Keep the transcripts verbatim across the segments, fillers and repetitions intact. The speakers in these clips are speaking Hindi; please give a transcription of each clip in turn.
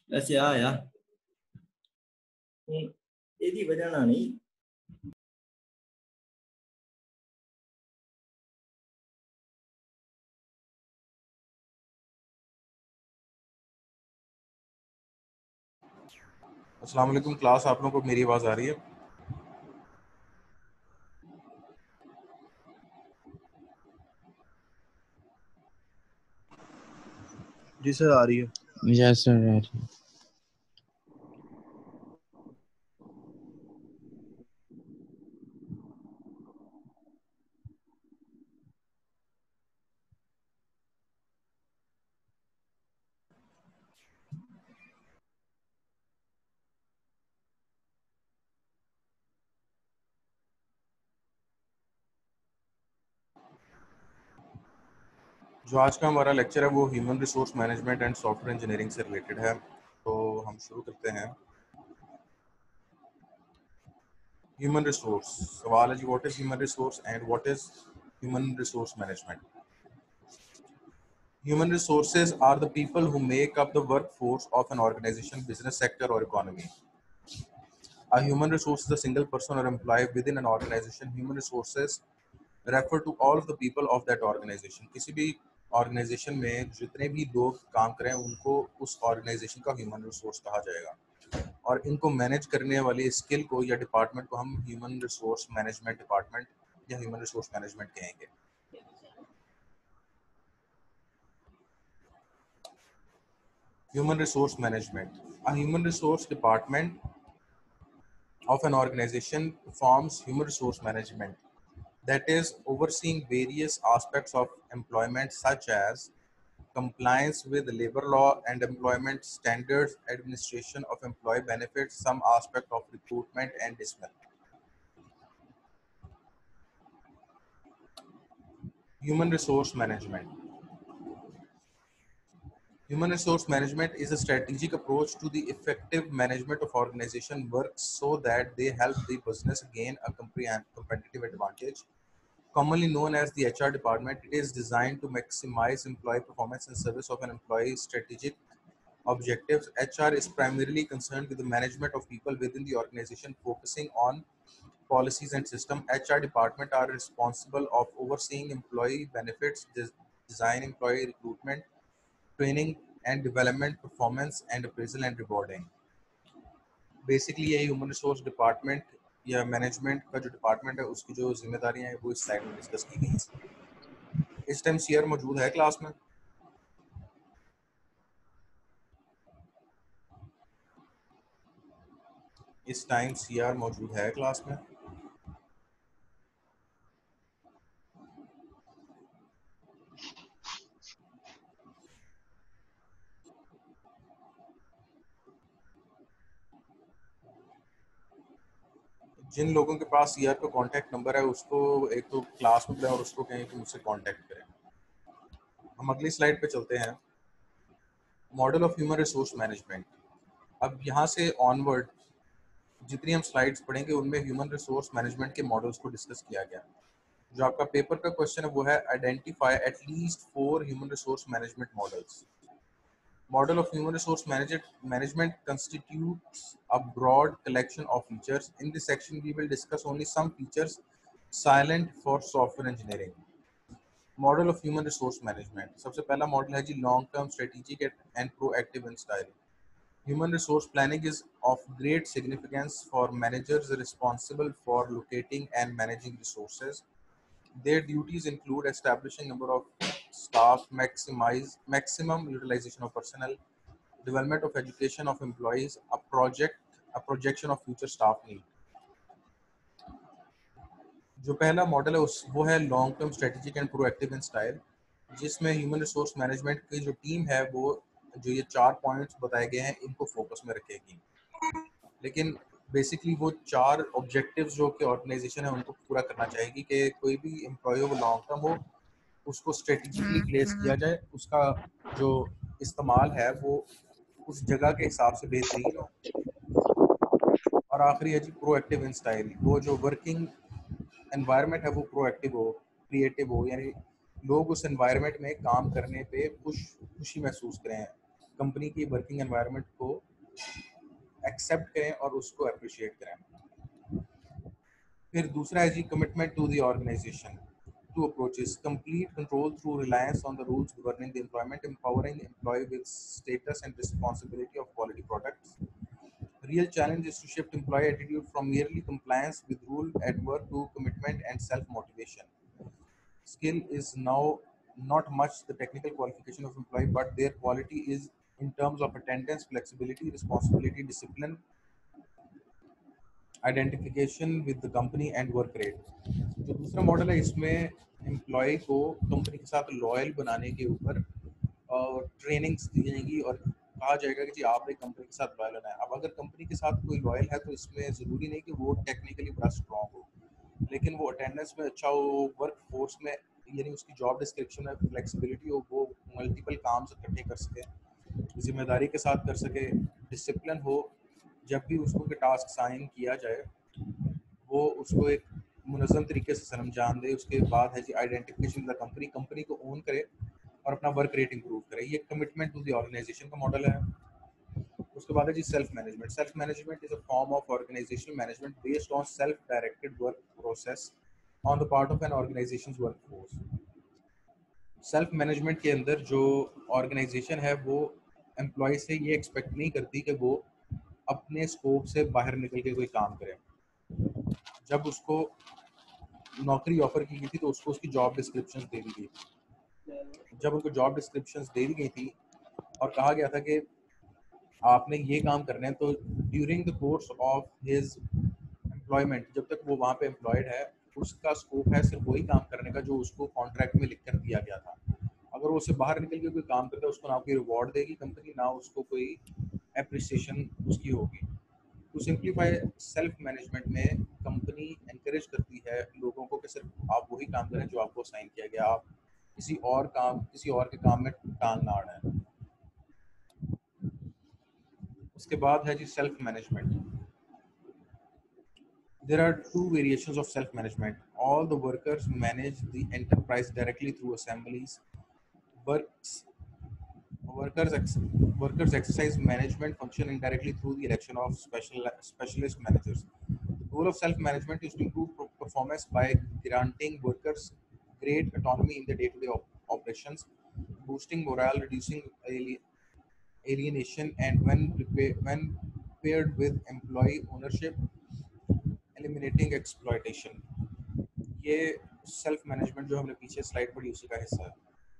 वैसे आ यार ਇਹਦੀ ਵਜ੍ਹਾ ਨਾਲ ਨਹੀਂ। अस्सलाम वालेकुम क्लास, आप लोगों को मेरी आवाज़ आ रही है? जी सर आ रही है। यस सर आ रही है। जो आज का हमारा लेक्चर है वो human resource management and software engineering से रिलेटेड है। तो हम शुरू करते हैं। ह्यूमन रिसोर्स, सवाल है जी, what is human resource and what is human resource management? Human resources are the people who make up the workforce of an organization, business sector or economy. A human resource is a single person or employee within an organization. Human resources refer to all of the people of that organization. किसी भी ऑर्गेनाइजेशन में जितने भी लोग काम करें उनको उस ऑर्गेनाइजेशन का ह्यूमन रिसोर्स कहा जाएगा, और इनको मैनेज करने वाली स्किल को या डिपार्टमेंट को हम ह्यूमन रिसोर्स मैनेजमेंट डिपार्टमेंट या ह्यूमन रिसोर्स मैनेजमेंट कहेंगे। Human resource management. A human resource department of an organization performs human resource management, that is, overseeing various aspects of employment such as compliance with labor law and employment standards, administration of employee benefits, some aspect of recruitment and dismissal. Human resource management. Human resource management is a strategic approach to the effective management of organization work so that they help the business gain a competitive advantage. Commonly known as the H R department, it is designed to maximize employee performance in service of an employee's strategic objectives. H R is primarily concerned with the management of people within the organization, focusing on policies and system. H R department are responsible of overseeing employee benefits, design, employee recruitment, training and development, performance and appraisal and rewarding. Basically ये ह्यूमन रिसोर्स डिपार्टमेंट या मैनेजमेंट का जो डिपार्टमेंट है उसकी जो जिम्मेदारियां हैं वो इस स्लाइड में डिस्कस की गई हैं। इस टाइम सीआर मौजूद है क्लास में? इस टाइम सीआर मौजूद है क्लास में? जिन लोगों के पास सीआर का कांटेक्ट नंबर है उसको एक तो क्लास में बुलाएं और उसको कहें कि मुझसे कांटेक्ट करें। हम अगली स्लाइड पे चलते हैं। Model of human resource management. अब यहाँ से ऑनवर्ड जितनी हम स्लाइड्स पढ़ेंगे उनमें ह्यूमन रिसोर्स मैनेजमेंट के मॉडल्स को डिस्कस किया गया। जो आपका पेपर का क्वेश्चन है वो है identify at least four human resource management models. Model of human resource management management constitutes a broad collection of features. In this section, we will discuss only some features silent for software engineering. Model of human resource management. सबसे पहला मॉडल है जी long term strategic and proactive in style. Human resource planning is of great significance for managers responsible for locating and managing resources. Their duties include establishing number of staff, maximize maximum utilization of personnel, development of education of employees, a project, a projection of future staff need. जो पहला मॉडल है उस वो है long term strategic and proactive in style, जिसमें ह्यूमन रिसोर्स मैनेजमेंट की जो टीम है वो जो ये चार पॉइंट्स बताए गए हैं इनको फोकस में रखेगी। लेकिन बेसिकली वो चार ऑब्जेक्टिव्स जो कि ऑर्गेनाइजेशन है उनको पूरा करना चाहेगी कि कोई भी एम्प्लॉय हो वो लॉन्ग टर्म हो, उसको स्ट्रेटेजिकली प्लेस किया जाए, उसका जो इस्तेमाल है वो उस जगह के हिसाब से बेहतरीन हो, और आखिरी है जी प्रोएक्टिव इन स्टाइल। वो जो वर्किंग एनवायरनमेंट है वो प्रोएक्टिव हो, क्रिएटिव हो, यानी लोग उस एनवायरनमेंट में काम करने पे खुश खुशी महसूस करें, कंपनी की वर्किंग एनवायरनमेंट को एक्सेप्ट करें और उसको अप्रिशिएट करें। फिर दूसरा है जी commitment to the organisation. Two approaches: complete control through reliance on the rules governing the employment, empowering employee with status and responsibility of quality products. Real challenge is to shift employee attitude from merely compliance with rule at work to commitment and self-motivation. Skill is now not much the technical qualification of employee, but their quality is in terms of attendance, flexibility, responsibility, discipline, identification with the company and work rate. जो दूसरा मॉडल है इसमें एम्प्लॉय को कंपनी के साथ लॉयल बनाने के ऊपर ट्रेनिंग्स दी जाएंगी और कहा जाएगा कि जी आपने कंपनी के साथ लॉयल होना है। अब अगर कंपनी के साथ कोई लॉयल है तो इसमें ज़रूरी नहीं कि वो टेक्निकली बड़ा स्ट्रॉन्ग हो, लेकिन वो अटेंडेंस में अच्छा हो, वर्क फोर्स में यानी उसकी जॉब डिस्क्रिप्शन में फ्लेक्सिबिलिटी हो, वो मल्टीपल काम इकट्ठे कर सके, जिम्मेदारी के साथ कर सके, डिसिप्लिन हो, जब भी उसको टास्क साइन किया जाए वो उसको एक मुनज़्ज़म तरीके से सरअंजाम दे। उसके बाद है जी आइडेंटिफिकेशन द कंपनी, कंपनी को ओन करे और अपना वर्क रेट इंप्रूव करे। ये कमिटमेंट टू द ऑर्गेनाइजेशन का मॉडल है। उसके बाद है जी self management. Self management is a form of organisational management based on self directed work process on the part of an organisations workforce. Self management के अंदर जो ऑर्गेनाइजेशन है वो एम्प्लॉय से ये एक्सपेक्ट नहीं करती कि वो अपने स्कोप से बाहर निकल के कोई काम करे। जब उसको नौकरी ऑफर की गई थी तो उसको उसकी जॉब डिस्क्रिप्शंस दे दी गई। जब उनको जॉब डिस्क्रिप्शंस दे दी गई थी और कहा गया था कि आपने ये काम करना है, तो during the course of his employment, जब तक वो वहाँ पे एम्प्लॉयड है, उसका स्कोप है सिर्फ वही काम करने का जो उसको कॉन्ट्रैक्ट में लिख कर दिया गया था। अगर वो उससे बाहर निकल के कोई काम करता है उसको ना कोई रिवॉर्ड देगी कंपनी, ना उसको कोई एप्रिसिएशन उसकी होगी। टू सिंप्लीफाई सेल्फ मैनेजमेंट में कंपनी एनकरेज करती है लोगों को कि सिर्फ आप वही काम करें जो आपको असाइन किया गया, आप किसी और काम किसी और के काम में टांग ना अड़ाएं। उसके बाद है जी self management. There are two variations of self-management. All the workers manage the enterprise directly through assemblies. Works Workers, ex, workers exercise management function indirectly through the election of special specialist managers. The goal of self-management is to improve performance by granting workers great autonomy in the day-to-day op operations, boosting morale, reducing alienation, and when when paired with employee ownership, eliminating exploitation. ये सेल्फ मैनेजमेंट जो हमने पीछे स्लाइड पढ़ी उसी का हिस्सा है।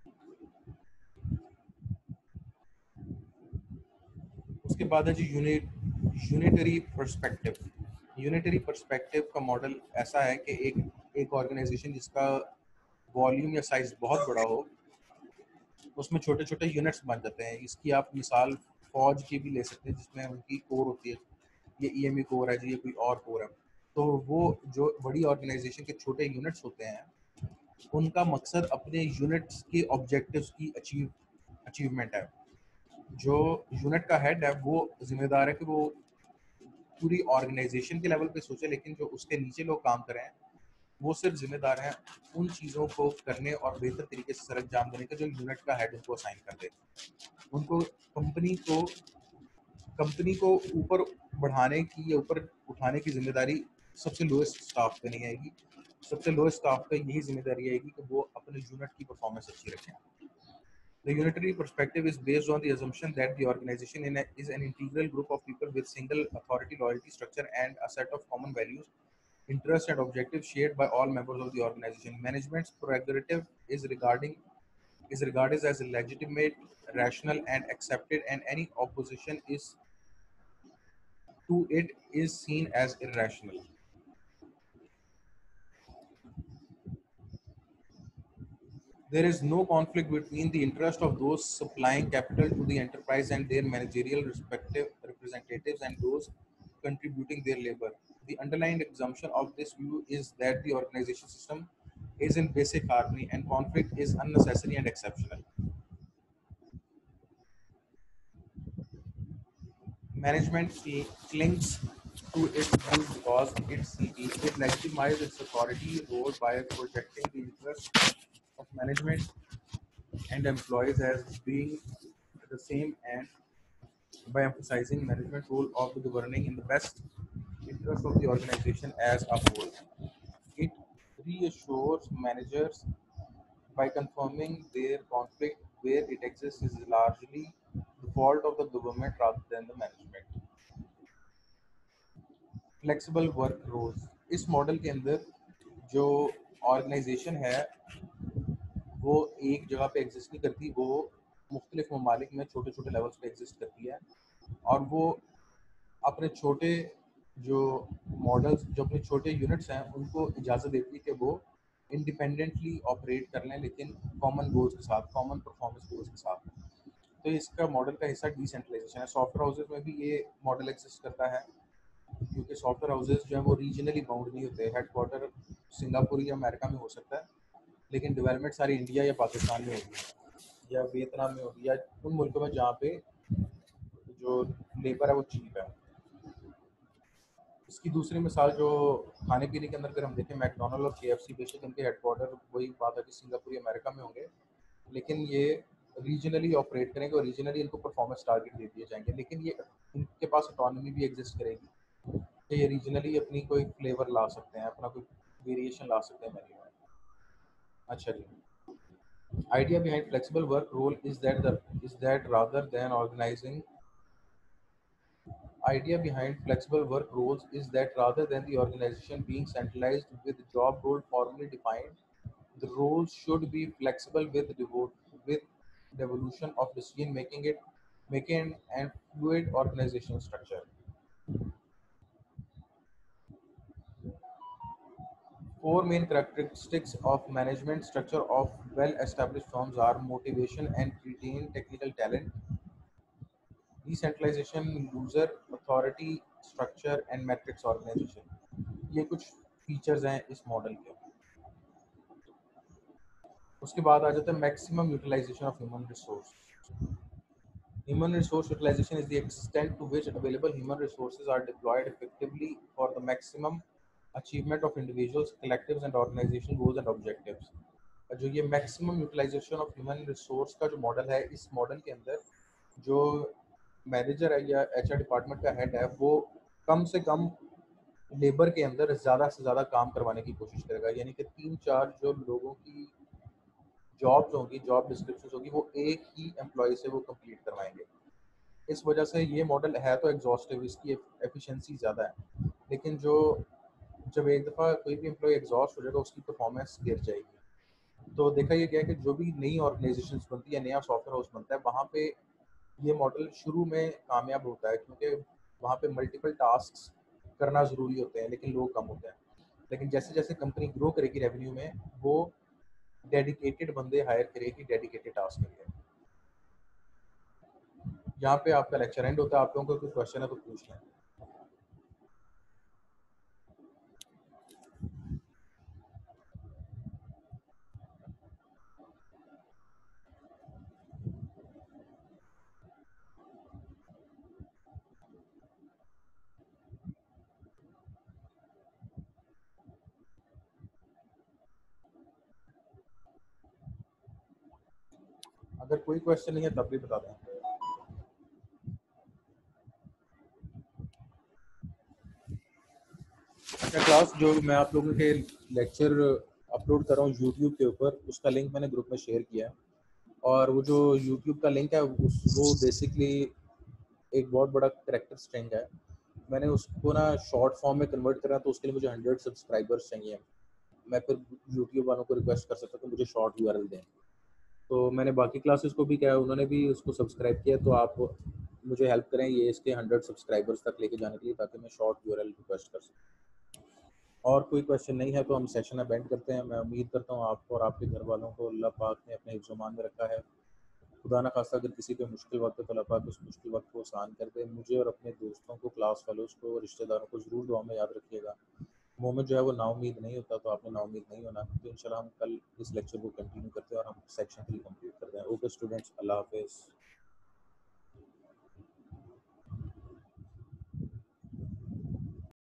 उसके बाद है जी unit unitary perspective. Unitary perspective का मॉडल ऐसा है कि एक एक ऑर्गेनाइजेशन जिसका वॉल्यूम या साइज बहुत बड़ा हो, उसमें छोटे छोटे यूनिट्स बन जाते हैं। इसकी आप मिसाल फौज की भी ले सकते हैं जिसमें उनकी कोर होती है, ये ई एम ई कोर है जी, ये कोई और कोर है। तो वो जो बड़ी ऑर्गेनाइजेशन के छोटे यूनिट्स होते हैं उनका मकसद अपने यूनिट्स के ऑब्जेक्टिव्स की अचीव अचीवमेंट है। जो यूनिट का हेड है वो जिम्मेदार है कि वो पूरी ऑर्गेनाइजेशन के लेवल पे सोचे, लेकिन जो उसके नीचे लोग काम कर रहे हैं वो सिर्फ जिम्मेदार हैं उन चीज़ों को करने और बेहतर तरीके से सर अंजाम देने का जो यूनिट का हेड उनको असाइन कर दे। उनको कंपनी को कंपनी को ऊपर बढ़ाने की या ऊपर उठाने की जिम्मेदारी सबसे लोएस्ट स्टाफ पे नहीं आएगी। सबसे लोएस्ट स्टाफ पे यही जिम्मेदारी आएगी कि वो अपने यूनिट की परफॉर्मेंस अच्छी रखें। The unitary perspective is based on the assumption that the organization in a, is an integral group of people with single authority, loyalty structure, and a set of common values, interests, and objectives shared by all members of the organization. Management's prerogative is regarding is regarded as legitimate, rational, and accepted, and any opposition is to it is seen as irrational. There is no conflict between the interest of those supplying capital to the enterprise and their managerial respective representatives and those contributing their labor. The underlying assumption of this view is that the organization system is in basic harmony and conflict is unnecessary and exceptional. Management clings to its view because it's, it legitimizes its authority role by projecting the interest of management and employees as being the same and by emphasizing management role of the governing in the best interest of the organization as a whole. It reassures managers by confirming their conflict where it exists is largely the fault of the government rather than the management. Flexible work roles, इस मॉडल के अंदर जो ऑर्गेनाइजेशन है वो एक जगह पे एग्जिस्ट नहीं करती, वो मुख्तलिफ ममालिक में छोटे छोटे लेवल्स पे एग्जिस्ट करती है और वो अपने छोटे जो मॉडल्स जो अपने छोटे यूनिट्स हैं उनको इजाज़त देती है कि वो इंडिपेंडेंटली ऑपरेट कर लें, लेकिन कॉमन गोल्स के साथ, कॉमन परफॉर्मेंस गोल्स के साथ। तो इसका मॉडल का हिस्सा डिसेंट्रलाइजेशन है। सॉफ्टवेयर हाउसेज में भी ये मॉडल एग्जिस्ट करता है, क्योंकि सॉफ्टवेयर हाउसेज जो है वो रीजनली बाउंड नहीं होते। हेडक्वार्टर सिंगापुर या अमेरिका में हो सकता है, लेकिन डेवलपमेंट सारी इंडिया या पाकिस्तान में होगी या वियतनाम में होगी या उन मुल्कों में जहाँ पे जो लेबर है वो चीप है। इसकी दूसरी मिसाल जो खाने पीने के अंदर अगर हम देखें, मैकडोनल्ड और के एफ सी, बेशक इनके हेडक्वार्टर वही बात है कि सिंगापुर या अमेरिका में होंगे, लेकिन ये रीजनली ऑपरेट करेंगे और रीजनली इनको परफॉर्मेंस टारगेट दे दिए जाएंगे, लेकिन ये इनके पास ऑटोनॉमी भी एग्जिस्ट करेगी कि ये रीजनली अपनी कोई फ्लेवर ला सकते हैं, अपना कोई वेरिएशन ला सकते हैं मेन्यू में। अच्छा जी, idea behind flexible work role is that the is that rather than organizing idea behind flexible work roles is that rather than the organization being centralized with job role formally defined, the roles should be flexible with devote with devolution of decision making it making and fluid organizational structure. Four main characteristics of management structure of well-established firms are motivation and retain technical talent, decentralization, user authority, structure and metrics organization. ये कुछ फीचर्स हैं इस मॉडल के। उसके बाद आ जाता है maximum utilisation of human resource. Human resource utilization is the extent to which available human resources are deployed effectively for the maximum achievement of individuals, collectives and organization goals and objectives. जो ये maximum utilisation of human resource का जो मॉडल है, इस मॉडल के अंदर जो मैनेजर है या एच आर डिपार्टमेंट का हेड है वो कम से कम लेबर के अंदर ज़्यादा से ज़्यादा काम करवाने की कोशिश करेगा, यानी कि तीन चार जो लोगों की जॉब्स होंगी, जॉब डिस्क्रिप्शन होगी, वो एक ही एम्प्लॉय से वो कंप्लीट करवाएंगे। इस वजह से ये मॉडल है तो एग्जॉस्टिव, इसकी एफिशिएंसी ज़्यादा है, लेकिन जो जब एक दफ़ा कोई भी एम्प्लॉय एग्जॉस्ट हो जाएगा उसकी परफॉर्मेंस गिर जाएगी। तो देखा ये गया कि जो भी नई ऑर्गेनाइजेशन बनती है, नया सॉफ्टवेयर हाउस बनता है, वहाँ पे ये मॉडल शुरू में कामयाब होता है, क्योंकि वहाँ पे मल्टीपल टास्क करना ज़रूरी होते हैं लेकिन लोग कम होते हैं। लेकिन जैसे जैसे कंपनी ग्रो करेगी रेवेन्यू में, वो डेडिकेटेड बंदे हायर करेगी डेडिकेटेड टास्क के लिए। यहाँ पे आपका लेक्चर एंड होता है। आप लोगों को कोई क्वेश्चन है तो पूछ लें। अगर कोई क्वेश्चन नहीं है तब भी बता दें। अच्छा क्लास, जो मैं आप लोगों के लेक्चर अपलोड कर रहा हूँ यूट्यूब के ऊपर, उसका लिंक मैंने ग्रुप में शेयर किया है, और वो जो यूट्यूब का लिंक है उस वो बेसिकली एक बहुत बड़ा करेक्टर स्ट्रिंग है। मैंने उसको ना शॉर्ट फॉर्म में कन्वर्ट करना, तो उसके लिए मुझे हंड्रेड सब्सक्राइबर्स चाहिए। मैं फिर यूट्यूब वालों को रिक्वेस्ट कर सकता हूँ कि मुझे शॉर्ट यूआरएल दें। तो मैंने बाकी क्लासेस को भी क्या, उन्होंने भी उसको सब्सक्राइब किया, तो आप मुझे हेल्प करें ये इसके हंड्रेड सब्सक्राइबर्स तक लेके जाने के लिए, ताकि मैं शॉर्ट यूआरएल रिक्वेस्ट कर सकूँ। और कोई क्वेश्चन नहीं है तो हम सेशन अबेंड करते हैं। मैं उम्मीद करता हूँ आपको और आपके घर वालों को अल्लाह पाक ने अपने हिफ्ज़-ओ-मान में रखा है। खुदा न खास्ता अगर किसी पे मुश्किल वक्त है तो अल्लाह पाक उस मुश्किल वक्त को आसान कर दे। मुझे और अपने दोस्तों को, क्लास फेलोज़ को, रिश्तेदारों को ज़रूर दुआ में याद रखिएगा। मोमेंट जो है वो नाउम्मीद नहीं होता, तो आपने नाउम्मीद नहीं होना। तो इंशाल्लाह हम कल इस लेक्चर को कंटिन्यू करते हैं और हम सेक्शन थ्री कंप्लीट करते हैं। ओके स्टूडेंट्स, अल्लाह हाफ़िज़।